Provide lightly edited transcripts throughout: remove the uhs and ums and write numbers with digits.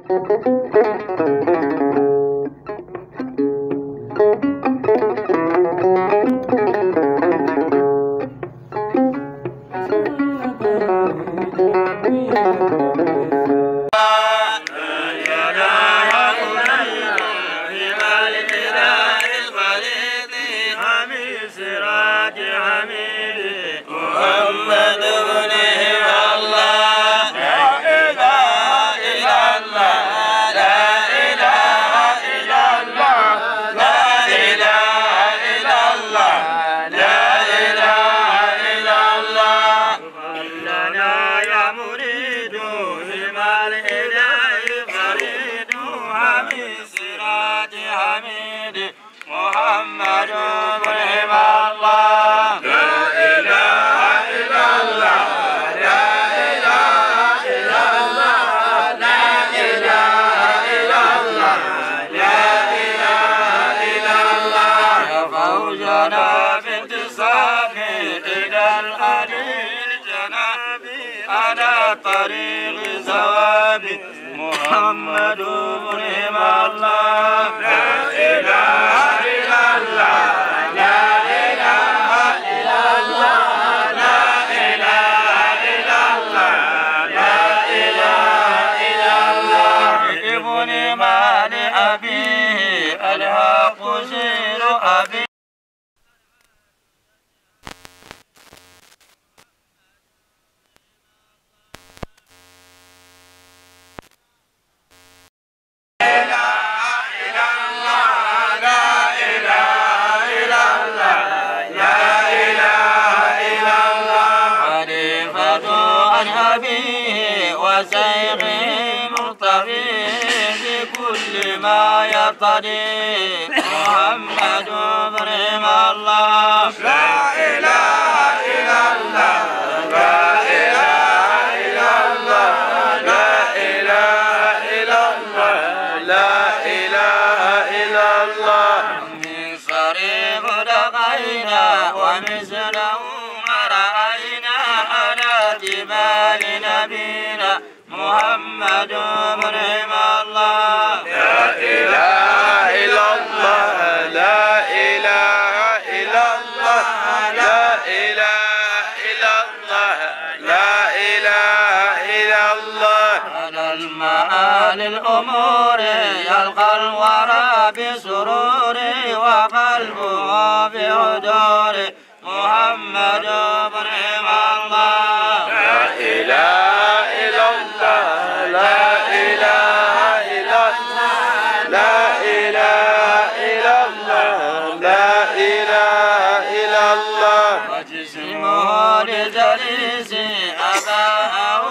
طريق ثوابي محمد إبراهيم الله. لا إله إلا الله لا إله إلا الله لا إله إلا الله لا إله إلا الله. ابن مال أبيه الحق سير أبيه. وسيغي مرتضي بكل ما يرتضي محمد إبراهيم الله. لا إله إلا الله لا إله إلا الله لا إله إلا الله لا إله إلا الله. من صريح لقينا ومثله ما رأينا على جبال نبينا محمد إبراهيم الله. لا إله إلا الله لا إله إلا الله لا إله إلا الله لا إله إلا الله. على المآل الأمور يلقى الورى بسرور وقلبه بحضور محمد إبراهيم الله. لا إله إلا الله لا إله إلا الله لا إله إلا الله لا إله إلا الله. وجسمه لجليسي أباه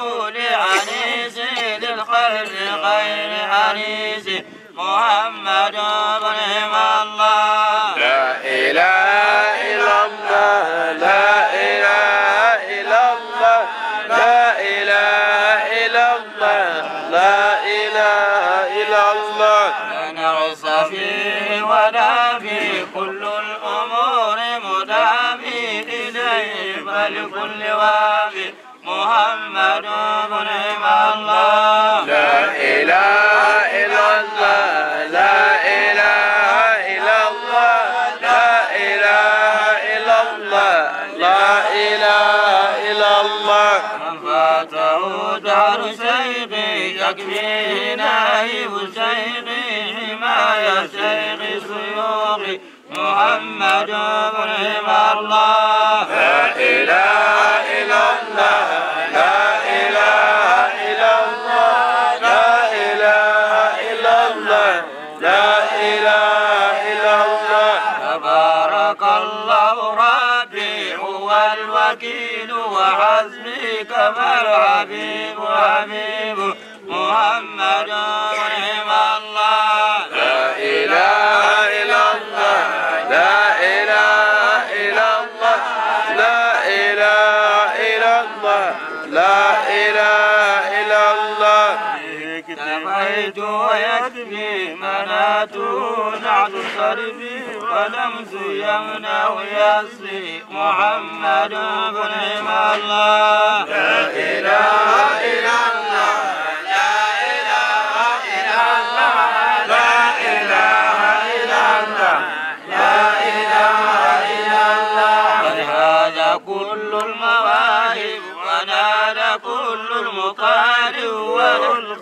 لعنيسي للخلق غير عنيسي محمد إبراهيم الله. لا إله إلا الله لا إله إلا الله لا إله إلا الله لا إله إلا الله. لا نعس فيه ولا في كل الأمور مدامي إليه بل كل وافي محمد إبراهيم الله. لا إله إلا الله لا إله إلا الله لا إله إلا الله لا إله إلا الله. من فاته دار شيخي يكفيه نائب شيخي حماية شيخ شيوخي محمد إبراهيم الله. لا إله إلا الله لا إله إلا الله لا إله إلا الله لا إله إلا الله. تبارك الله ربي هو الوكيل وحسبي كما الحبيب حبيب محمد إبراهيم الله. لا إله إلا الله لا إله إلا الله لا إله إلا الله لا إله إلا الله. اكتفيت ويكفي مناته نعت صرفي ولمس يمنع يسري محمد إبراهيم الله. لا إله إلا الله لا إله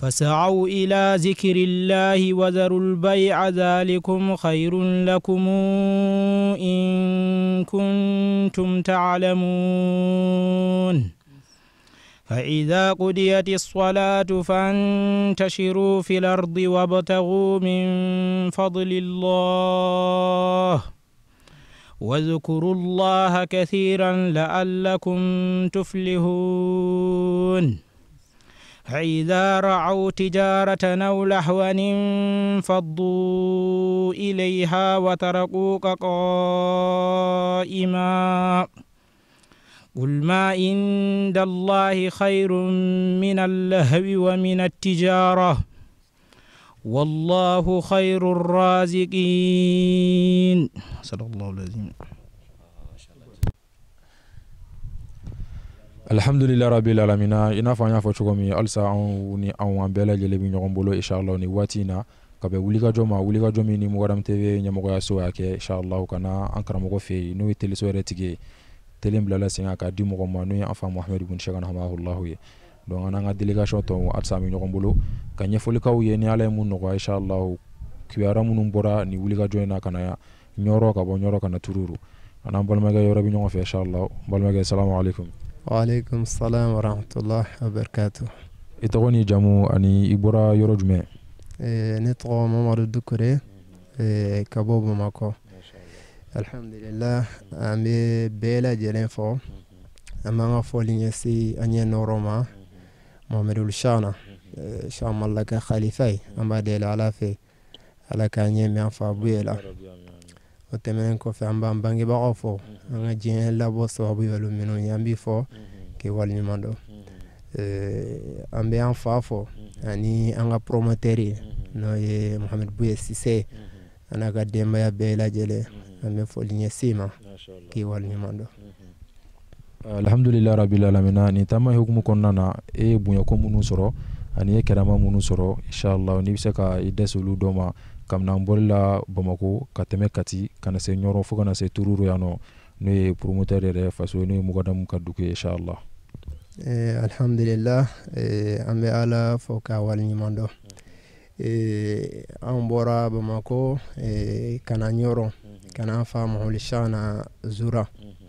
فسعوا إلى ذكر الله وذروا البيع ذلكم خير لكم إن كنتم تعلمون فإذا قضيت الصلاة فانتشروا في الأرض وابتغوا من فضل الله واذكروا الله كثيرا لعلكم تفلحون فإذا رعوا تجارة أو لهوا انفضوا إليها وتركوك قائما قل ما عند الله خير من اللهو ومن التجارة والله خير الرازقين صدق الله العظيم. Alhamdulillah rabbil alamina ina fa nya fo chogomi alsa on ni an bela jele bi ñogon bolo inshallah ni watina kabe wuliga jomi ni Muqaddam TV nyamo ya so yake inshallah kana an karamo ko fe no tele so retige tele mbla la singa ka di mo ma no afa Muhammad ibn Shagan hamahullah ye donc ana nga délégation to atsa mi ñogon bolo ka ñefoli kaw ye ni ala mun no ko inshallah kiyara munum bora ni wuliga joina kana ya ñoro ka bo ñoro kana tururu ana balma ga yoro bi ñogon fe inshallah balma ga assalamu alaykum. وعليكم السلام ورحمة الله وبركاته. إتغني جامو أني إبورا يروجمه. نتغو ممر الدكوري كبوب ماكو. الحمد لله أمي بيلا جلين فو أما غفولين يسي أني نوروما مامرو الشانا شام الله كخليفي أما ديل على في على كاني ميانفا بيلا وتمنين كوفي أمبان بانجي باقفو أنا جين لابو صوابي ولو منو يامبي فو كي والي ماندو أمبي أنفافو أني أنا بروموتيري نوي محمد بوية سيسي أنا قديم بيا بيلا جلي أمبي فولي نسيما كي والي ماندو. Alhamdulillah rabbil alamina ni tama hukumu konnana e bunya ko munu soro ani kerama munu soro inshallah ni bisaka idesulu doma kamna mbolla Bamako kateme kati kana se nyoro fo kana se tururu yano no promoteur re faso no Muqaddam kaduke inshallah. Alhamdulillah ambe ala foka wal nyimando ambora Bamako kana nyoro kana fa mohol shana zura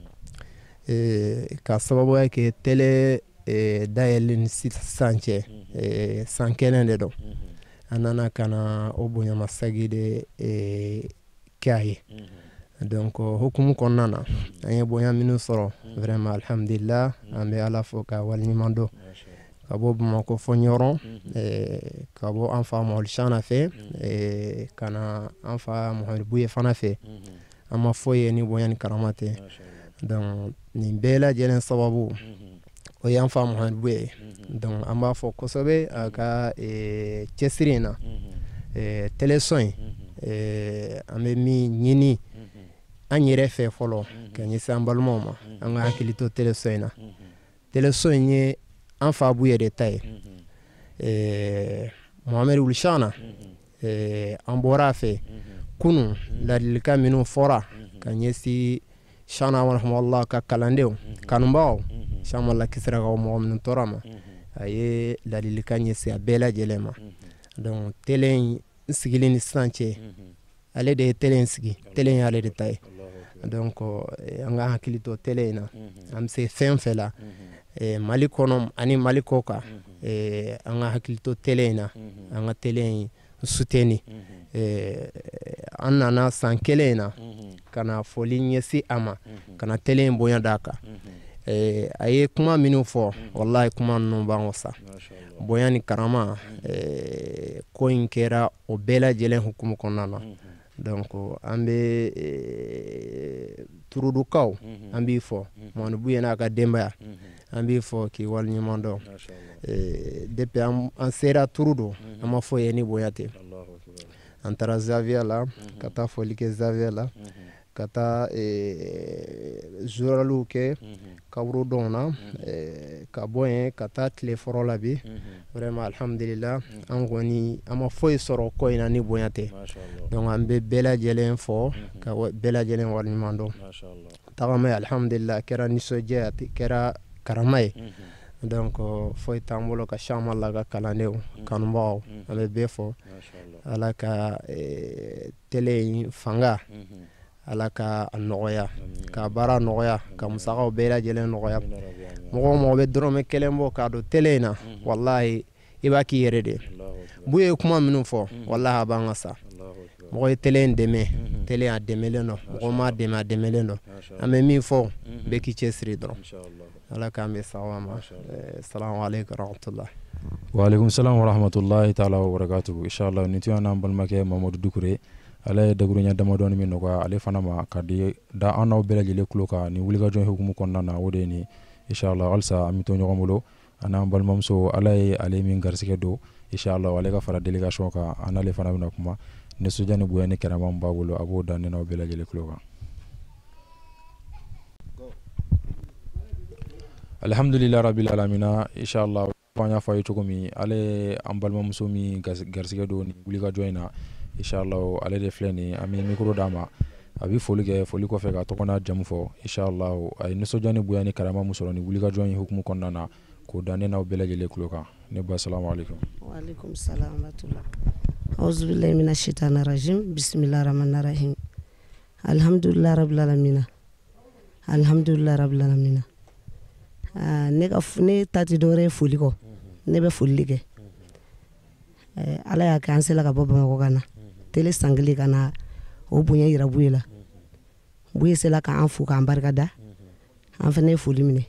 ka sababu yake tele dayelin sanche sankene do anana kana obunya masagide kai donc hukumu konnana anya bonya minu soro vraiment alhamdulillah ambe ala foka wal nyimando kabo Bamako fonyoron kabo anfa mohol shana fe kana anfa mohol buye fana fe ama foye ni bonya ni karamate donc ni bela jelen sababu o yan fa Muhammad Buye donc amba fo kosobe aka chesirina teleson ambe mi nyini anyere fe folo kanyi sambalmo ma anga hakilito teleson nye anfa Buye detail Muhammad Ulshana ambora fe kunu ladilka minu fora kanyesi shana warahmallah ka kalandeo kanumbaw shamalla kisra ga mo min torama aye dalil kanye se bela jelema donc telen sigilini sanche ale de telen sigi telen ale de tay donc anga hakilito telena am se fenfela malikonom ani malikoka anga hakilito telena anga telen suteni annana sankelena kana folinyesi ama kana telen boya daka aye kuma minu fo wallahi kuma no bangosa boyani karama ko inkera o bela jelen hukumu konana donc ambe turudu kaw ambi fo mon buyena ka demba ambi fo ki wal nyimondo depuis an sera turudu ama fo yeni boyate antara Zavia la kata folike Zavia la kata jouralu ke kabru dona ka boyen kata teleforo la bi vraiment alhamdulillah an goni ama foy soro ko ina ni boyate donc ambe bela jelen fo ka bela jelen wal mando machallah tagame alhamdulillah kera ni soje kera karamay donc foyi t'an bolo ka caman la ka kalandenw kanubagaw an bɛ bɛɛ fɔ ala ka tele in fanga ala ka a nɔgɔya ka baara nɔgɔya ka musakaw bɛɛ lajɛlen nɔgɔya mɔgɔ o mɔgɔ bɛ dɔrɔmɛ kelen bɔ k'a don tele in na wallahi i b'a k'i yɛrɛ de bu ye kuma minnu fɔ wallahi a b'an ka sa mɔgɔ ye tele in dɛmɛ tele a dɛmɛlen don mɔgɔ m'a dɛmɛ a dɛmɛlen don an bɛ min fɔ bɛɛ k'i cɛsiri dɔrɔn ala k'an bɛ sawa ma salamu aleykum warahmatullah wa alaikum salam wa rahmatullahi ta'ala wa barakatuhu inshallah ni tuyan an balimakɛ Mamadu Dukure ala ye dagurunya damadɔni min nɔgɔya ale fana ma ka di da an n'aw bɛɛ lajɛlen tulo kan ni wulikajɔ hukumu kɔnɔna na o de ye ni inshallah halisa an bɛ to ɲɔgɔn bolo an'an balimamuso ala ye ale min garisɛgɛ don inshallah ale ka fara delegation kan an n'ale fana bɛna kuma ni soja ni bonya ni kɛnɛma min b'a bolo a b'o da ne n'aw bɛɛ lajɛlen tulo kan alhamdulillah rabbil alamina inshallah an y'a fɔ a ye cogo min ale an balimamuso min garisɛgɛ don ni wulikajɔ in na inshallah ale de filɛ nin an bɛ micro d'a ma a bɛ foli kɛ foli kɔfɛ ka tɔgɔ n'a jamu fɔ inshallah a ye nisɔndiya ni bonya ni karama min sɔrɔ ni wulikajɔ in hukumu kɔnɔna na k'o da ne n'aw bɛɛ lajɛlen tulo kan ne ba salamu alaikum wa alaikum salam wa rahmatullah auzu billahi minash shaitani rajim bismillahir rahmanir rahim alhamdulillah rabbil alamin alhamdulillah rabbil alamin ne tati dore foli kɔ ne bɛ foli kɛ ala y'a kɛ an sela ka bɔ Bamakɔ ka na tele san kelen ka na o bonya yira Buye la Buye sela k'an fo k'an barika da an fana ye foli minɛ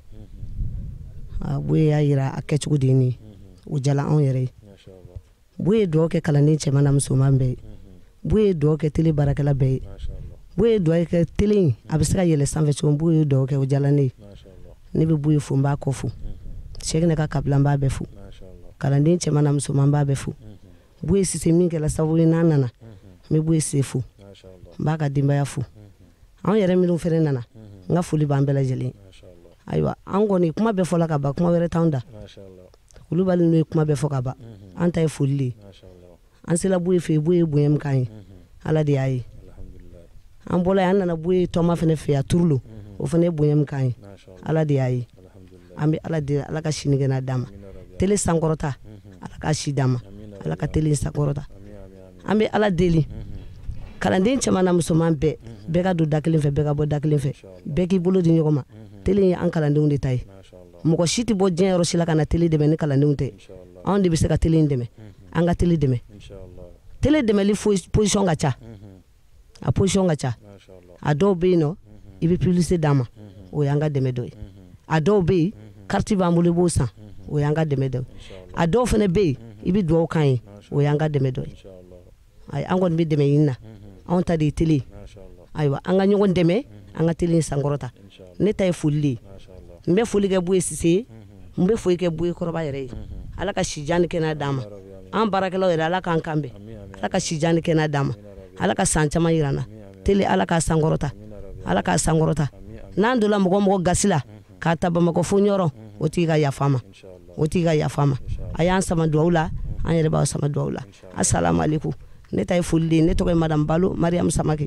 Buye y'a yira a kɛcogo de ye nin ye o jala anw yɛrɛ ye Buye ye dugawu kɛ kalanden cɛman na musoman bɛɛ ye Buye ye dugawu kɛ tele baarakɛla bɛɛ ye Buye ye dugawu kɛ tele in a bɛ se ka yɛlɛ sanfɛ cogo Buye ye dugawu kɛ o jala ne ye ne bɛ Buye fo n b'a kɔ fo Sheikh ne ka kabila n b'a bɛɛ fo kalanden cɛman na musoman b'a bɛɛ fo Buye Sise min kɛla sababu ye n'an nana n bɛ Buye Sise fo n b'a ka denbaya fo anw yɛrɛ minnu fɛnɛ nana n ka foli b'an bɛɛ lajɛlen ayiwa an kɔni kuma bɛɛ fɔla ka ban kuma wɛrɛ t'anw da Kulubali n'o ye kuma bɛɛ fɔ ka ban an ta ye foli de ye an sela Buye fɛ yen Buye ye bonya min k'an ye ala de y'a ye an bɔla yen an nana Buye tɔma fɛnɛ fɛ yen Turlo o fɛnɛ ye bonya min k'an ye ala de y'a ye an bɛ ala deli ala ka sini kɛ n'a d'a ma tele sankɔrɔta ala ka si d'a ma ala ka tele sankɔrɔta an bɛ ala deli kalanden cɛman na musoman bɛɛ ka don da kelen fɛ bɛɛ ka bɔ da kelen fɛ bɛɛ k'i bolo di ɲɔgɔn ma tele ye an kalandenw de ta ye mɔgɔ si tɛ bɔ diɲɛ yɔrɔ si la ka na tele dɛmɛ ni kalandenw tɛ anw de bɛ se ka tele in dɛmɛ an ka tele dɛmɛ tele dɛmɛli position ka ca a position ka ca a dɔw bɛ yen nɔ i bɛ publicité d'a ma o y'an ka dɛmɛ dɔ ye a dɔw bɛ yen carte b'an bolo i b'o san o y'an ka dɛmɛ dɔ ye a dɔw fana bɛ yen i bɛ dugawu k'an ye o y'an ka dɛmɛ dɔ ye ayi an kɔni bɛ dɛmɛ ɲini na anw ta de ye tele ye ayiwa an ka ɲɔgɔn dɛmɛ an ka tele in sankɔrɔta ne ta ye foli de ye n bɛ foli kɛ Buye Sise ye n bɛ foli kɛ Buye kɔrɔba yɛrɛ ye ala ka sijan ni kɛnɛya d'an ma an baarakɛlaw yɛrɛ ala k'an kanbɛn ala ka sijan ni kɛnɛya d'an ma ala ka san caman yira n na tele ala k'a sankɔrɔta ala k'a sankɔrɔta n'an donna mɔgɔ mɔgɔ gasi la k'a ta Bamakɔ fo ɲɔrɔ o tigi ka yafa ma o tigi ka yafa ma a y'an sama dugawu la an yɛrɛ b'aw sama dugawu la assalamu alaikum ne ta ye foli de ye ne tɔgɔ ye madame Balo Mariam Samake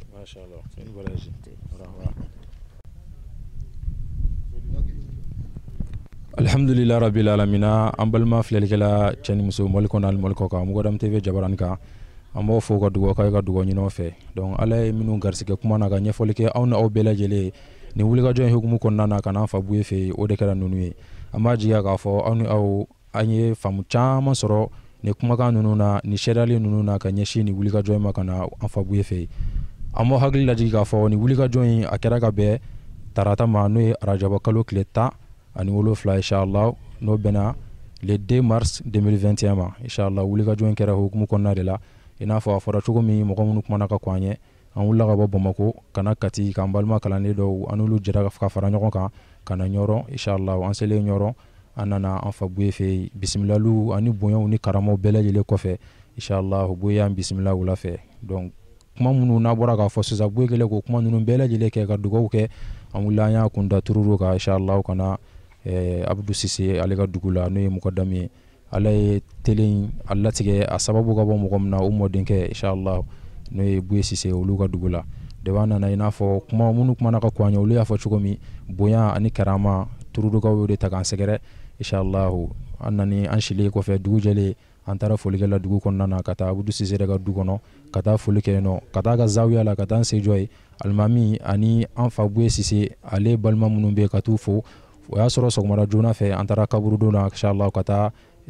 alhamdulillah rabbil alamina an balima filɛlikɛla cɛ ni muso mɔli kɔnɔ ani mɔli kɔ kan Mugadam TV jabarani kan an b'aw fo ka dugawu k'aw ka dugawu ɲin'aw fɛ donc ala ye minnu garisɛgɛ kuma na ka ɲɛfɔli kɛ aw ni aw bɛɛ lajɛlen ni wulikajɔ in hukumu kɔnɔna na ka n'an fa Buye fɛ o de kɛra ninnu ye an b'a jigiya k'a fɔ aw ni aw an ye faamu caman sɔrɔ ni kumakan ninnu na ni sɛdalen ninnu na ka ɲɛsin ni wulikajɔ in ma ka na an fa Buye fɛ an b'aw hakili lajigi k'a fɔ ni wulikajɔ in a kɛra ka bɛn tarata ma n'o ye arajaba kalo tile 17 inshallah n'o bɛnna le 2 mars 2021 ma inshallah wulikajɔ in kɛra hukumu kɔnɔna de la i n'a fɔ a fɔra cogo min mɔgɔ minnu kumana ka kɔn an ye an wulila ka bɔ Bamakɔ ka na Kati k'an balima kalanden dɔw an n'olu jɛra ka fara ɲɔgɔn kan ka na Ɲɔrɔ inshallah an selen Ɲɔrɔ an nana an fa Buye fɛ bisimilaliw ani bonyaw ni karamaw bɛɛ lajɛlen kɔfɛ inshallah Buye y'an bisimila wula fɛ donc kuma minnu n'a bɔra k'a fɔ sisan Buye kɛlen k'o kuma ninnu bɛɛ lajɛlen kɛ ka dugawu kɛ an wulila an y'a kunda Tururu kan inshallah ka na Abdou Sise ale ka dugu la n'o ye Mugadam ye ala ye tele in a latigɛ a sababu ka bɔ mɔgɔ min na o mɔdenkɛ inshallah n'o ye Buye Sise olu ka dugu la de b'a nana i n'a fɔ kuma minnu kumana ka kɔn olu y'a fɔ cogo min bonya ani karama Tururukaw y'o de ta k'an sɛgɛrɛ inshallah annani an shile ko fe dugu jele an taara foli kɛ la dugu kɔnɔna na ka taa Abudu Sise ka du kɔnɔ ka taa foli kɛ yen nɔ ka taa ka zawiya la ka taa an sejɔ ye alimami ani an fa Buye Sise ale balima minnu bɛ ka t'u fo o y'a sɔrɔ sɔgɔmada joona fɛ an taara kaburudon na inshallah ka taa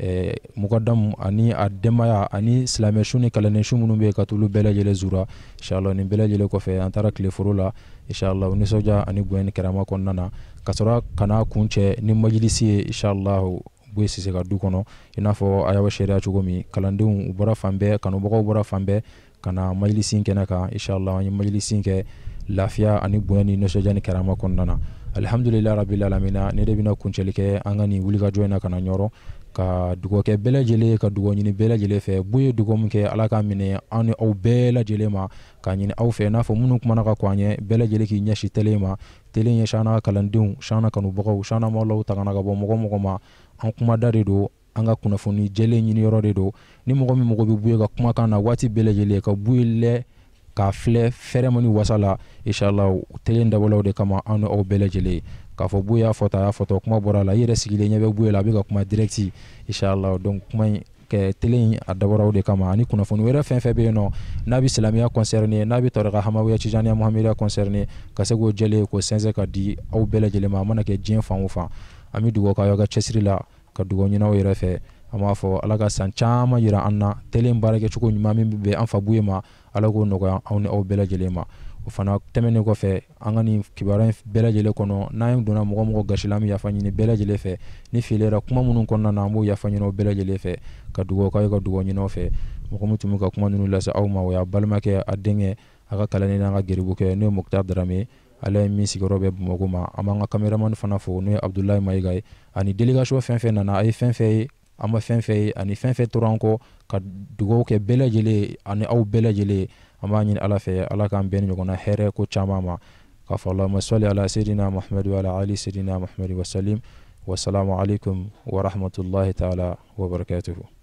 mukadamu ani a denbaya ani silamɛ su ni kalanden su minnu bɛ ka t'olu bɛɛ lajɛlen zura inshallah nin bɛɛ lajɛlen kɔfɛ an taara tileforo la inshallah nisɔndiya ani bonya ni karama kɔnɔna na ka sɔrɔ ka n'a kun cɛ ni majlisi ye inshallah Buye Sise ka du kɔnɔ i n'a fɔ a y'a sariya cogo min kalandenw u bɔra fan bɛɛ kanubagaw bɔra fan bɛɛ ka na majlisi kɛnɛ kan inshallah an ye majlisi kɛ lafiya ani bonya ni nisɔndiya ni karama kɔnɔna na alhamdulillah rabbil alamina ne de bɛna kuncɛli kɛ an ka nin wulikajɔ in na ka na ɲɔrɔ ka dugawu kɛ bɛɛ lajɛlen ka dugawu ɲini bɛɛ lajɛlen fɛ Buye dugawu min kɛ Ala k'a minɛ an ni aw bɛɛ lajɛlen ma k'a ɲini aw fɛ n'a fɔ minnu kumana ka kɔn an ɲɛ bɛɛ lajɛlen k'i ɲɛsin télé ma télé ɲɛsin an n'a ka kalandenw san na kanubagaw san na mawlaw tangana ka bɔ mɔgɔ mɔgɔ ma an kumada de don an ka kunnafoni jɛlen ɲini yɔrɔ de don ni mɔgɔ min mɔgɔ bɛ Buye ka kumakan na waati bɛɛ lajɛlen ka Buye lɛ k'a filɛ fɛrɛma ni wasa la inshallah télé dabɔlaw de kama an ni aw bɛɛ lajɛlen k'a fɔ Buye y'a fɔta kuma bɔra la i yɛrɛ sigilen ɲɛ bɛ Buye la a bɛ ka kuma direct inshallah donc kuma in kɛ télé in a dabɔra o de kama ani kunnafoni wɛrɛ fɛn fɛn bɛ yen nɔ n'a bɛ silamɛya concerné n'a bɛ tariqa hamawiya tijaniya muhamadiya concerné ka se k'o jɛlen k'o sɛnsɛn ka di aw bɛɛ lajɛlen ma a mana kɛ diɲɛ fan o fan an bɛ dugawu k'aw ka cɛsiri la ka dugawu ɲini aw yɛrɛ fɛ an b'a fɔ Ala ka san caman yira an na télé in baarakɛcogo ɲuman min bɛ an fa Buye ma Ala k'o nɔgɔya aw ni aw bɛɛ lajɛlen ma o fana tɛmɛnen kɔfɛ an ka nin kibaruya bɛɛ lajɛlen kɔnɔ n'an donna mɔgɔ mɔgɔ gasila an bɛ yafa ɲini bɛɛ lajɛlen fɛ ni filera kuma minnu kɔnɔna na an b'o yafa ɲini aw bɛɛ lajɛlen fɛ ka dugawu k'aw ye ka dugawu ɲini aw fɛ mɔgɔ min tun bɛ ka kuma ninnu lase aw ma o y'a balimakɛ a denkɛ a ka kalanden n'an ka geribu kɛ n'o ye Muktar Darame ale ye min sigiyɔrɔ bɛ Bamakɔ ma an b'an ka caméraman fana fo n'o ye Abdulayi Mayiga ye ani délégation fɛn fɛn nana a ye fɛn fɛn ye an ma fɛn fɛn ye ani fɛn fɛn tora an kɔ ka dugawu kɛ bɛɛ lajɛlen ani aw bɛɛ lajɛlen an b'a ɲini Ala fɛ Ala k'an bɛn ni ɲɔgɔn na hɛrɛ ko caman ma k'a fɔ Allahumma salli ala sayidina Muhammad wa ala ali sayidina Muhammad wa sallim wa salamu alaikum wa rahmatullahi ta'ala wa barakatuhu.